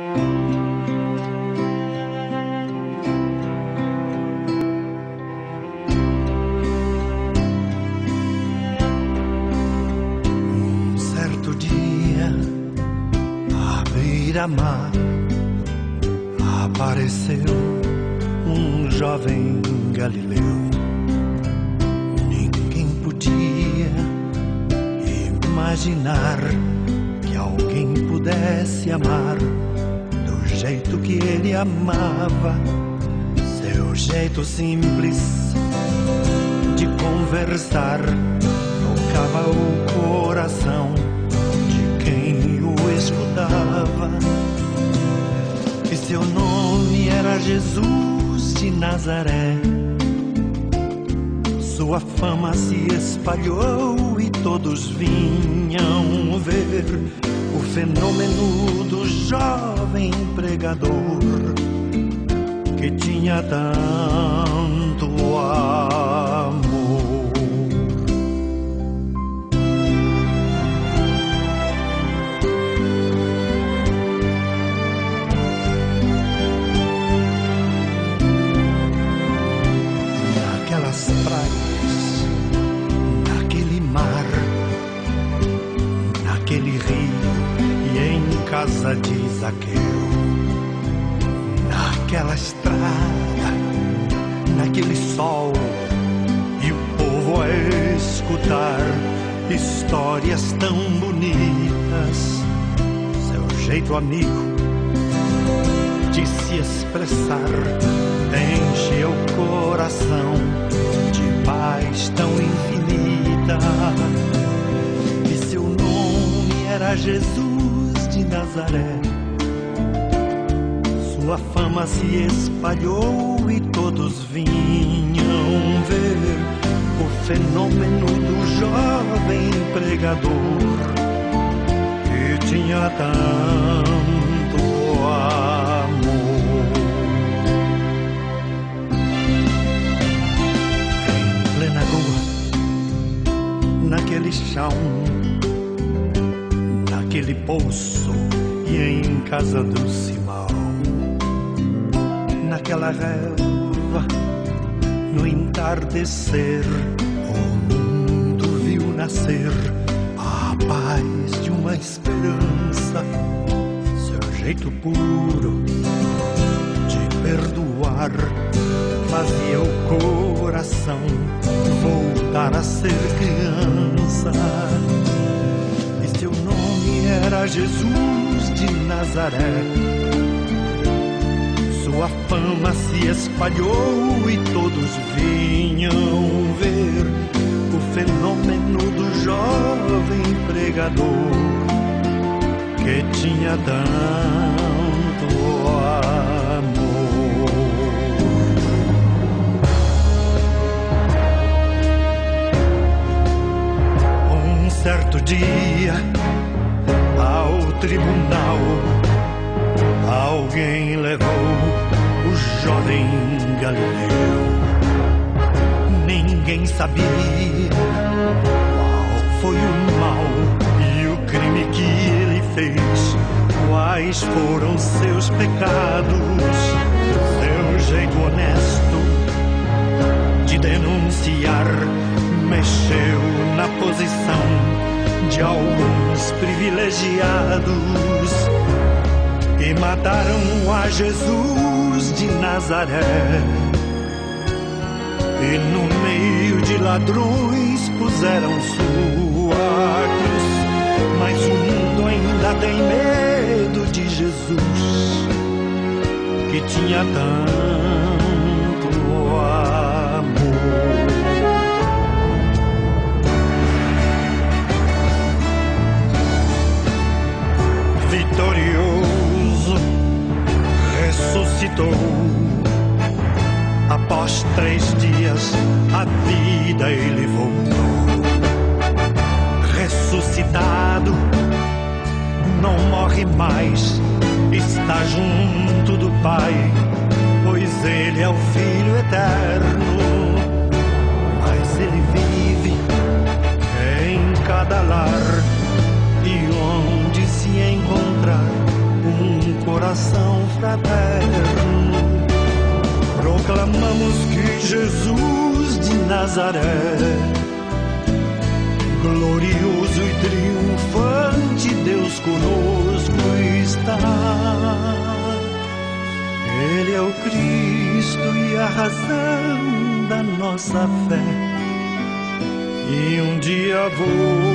Um certo dia, à beira-mar, apareceu um jovem galileu. Ninguém podia imaginar que alguém pudesse amar do jeito que ele amava. Seu jeito simples de conversar tocava o coração de quem o escutava. E seu nome era Jesus de Nazaré. Sua fama se espalhou e todos vinham ver o fenômeno do jovem pregador que tinha tanto amor. Naquelas praias, naquele mar, naquele rio e em casa de Zaqueu, naquela estrada, naquele sol e o povo a escutar histórias tão bonitas. Seu jeito amigo de se expressar enche o coração de paz tão infinita. E seu nome era Jesus de Nazaré. Sua fama se espalhou e todos vinham ver o fenômeno do jovem pregador que tinha tanto amor. Em plena rua, naquele chão, naquele poço e em casa do Simão, naquela relva, no entardecer, o mundo viu nascer a paz de uma esperança. Seu jeito puro de perdoar fazia o coração voltar a ser criança. E seu nome era Jesus de Nazaré. Sua fama se espalhou e todos vinham ver o fenômeno do jovem pregador que tinha tanto amor. Um certo dia, ao tribunal, alguém levou o jovem Galileu. Ninguém sabia qual foi o mal e o crime que ele fez, quais foram seus pecados. Seu jeito honesto de denunciar mexeu na posição de alguns privilegiados e mataram a Jesus de Nazaré. E no meio de ladrões puseram sua cruz. Mas o mundo ainda tem medo de Jesus, que tinha tanto amor. Vitorioso, ressuscitou. Após 3 dias, a vida ele voltou. Ressuscitado, não morre mais, está junto do Pai, pois ele é o Filho eterno. Mas ele vive em cada lar, e onde se encontrar um coração fraterno, proclamamos que Jesus de Nazaré, glorioso e triunfante, Deus conosco está. Ele é o Cristo e a razão da nossa fé, e um dia vou